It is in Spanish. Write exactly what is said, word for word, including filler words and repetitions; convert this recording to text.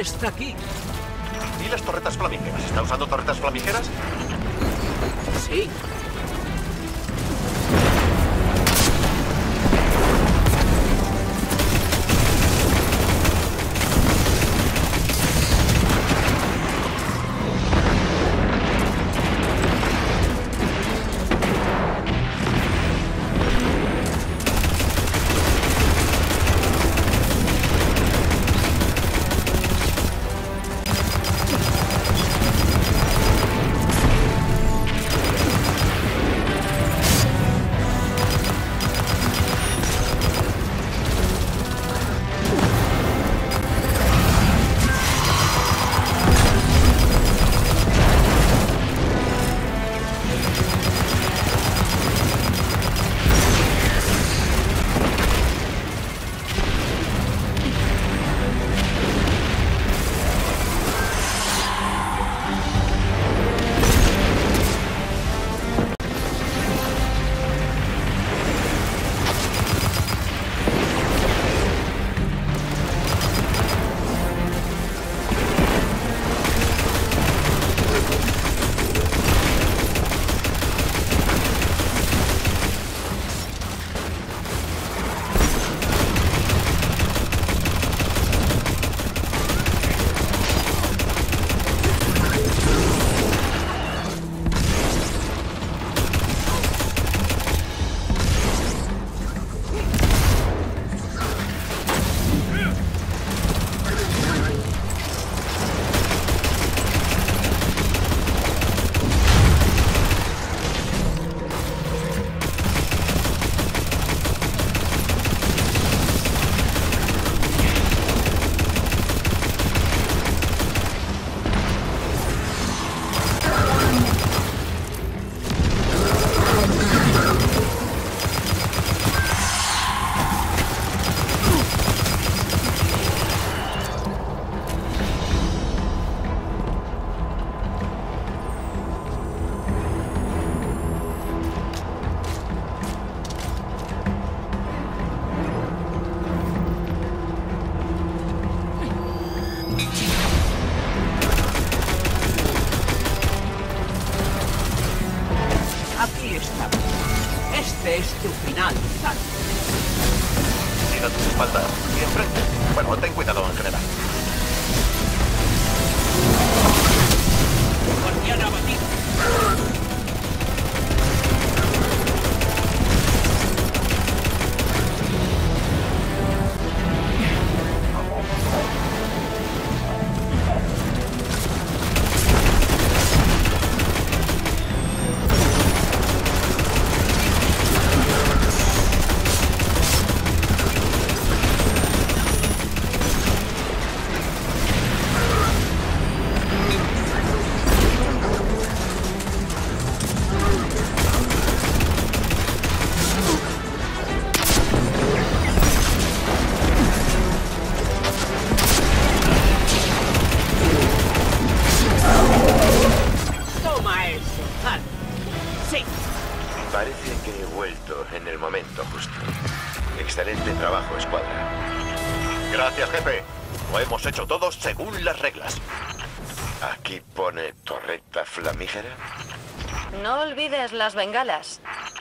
Está aquí. ¿Y las torretas flamígeras? ¿Está usando torretas flamígeras? Sí. Aquí estamos. Este es tu final, Zack. Mira tus espaldas y enfrente. Bueno, ten cuidado en general. Guardián abatido. Parece que he vuelto en el momento justo. Excelente trabajo, escuadra. Gracias, jefe. Lo hemos hecho todos según las reglas. Aquí pone torreta flamígera. No olvides las bengalas.